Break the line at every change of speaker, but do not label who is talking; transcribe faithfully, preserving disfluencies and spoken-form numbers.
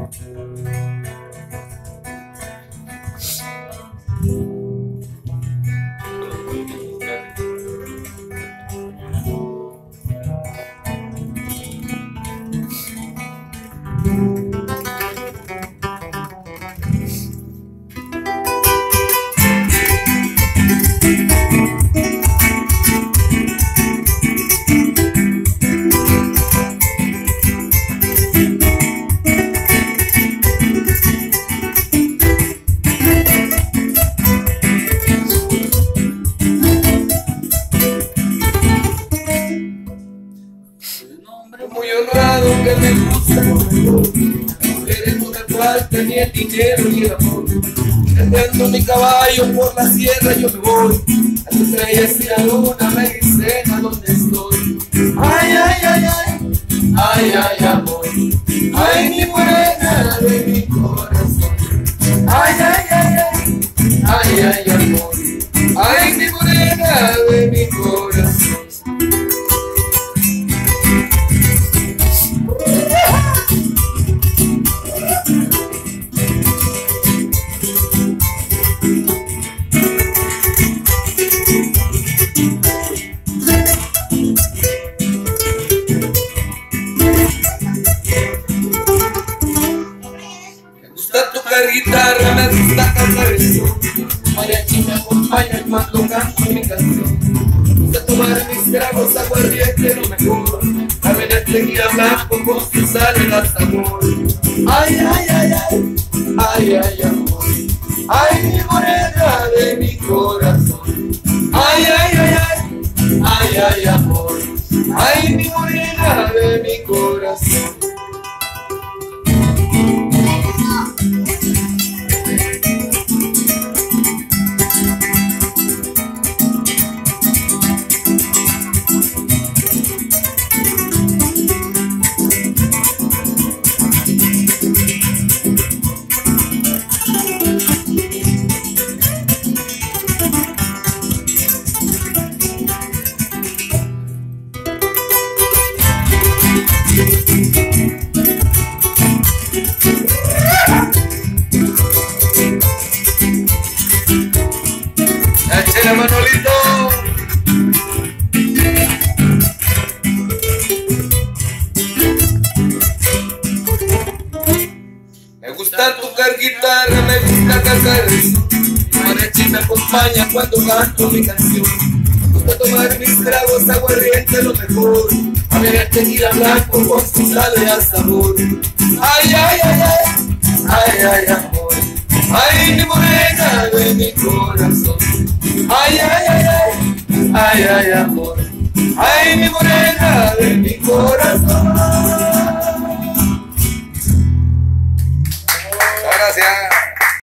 Que me gusta mujeres con la cual tenía el dinero y el amor. Andando mi caballo por la sierra yo me voy. Las estrellas y la luna me dicen a dónde estoy. Ay, ay, ay, ay, ay, ay, amor. Ay, mi morena de mi corazón. Ay, ay, ay, ay, ay, ay, amor. Ay, mi morena de mi corazón. Guitarra, me gusta cantar eso. Mariachi me acompaña cuando canto mi canción. Me gusta tomar mis tragos, aguardiente lo mejor. A ver tequila blanco con su sal y el sabor. Ay, ay, ay, ay, ay, ay, amor. Ay, mi morena de mi corazón. Ay, ay, ay, ay, ay, ay, amor. Ay, mi morena de mi corazón. ¡Échale, Manolito! Me gusta tocar guitarra, me gusta cantar eso. Mariachi me acompaña cuando canto mi canción. Me gusta tomar mis tragos, aguardiente lo mejor. A ver tequila blanco con su sal y al sabor. Ay, ay, ay, ay, ay, ay, amor. Ay, mi morena de mi corazón. Ay, ay, ay, ay, ay, ay, amor. Ay, mi morena de mi corazón.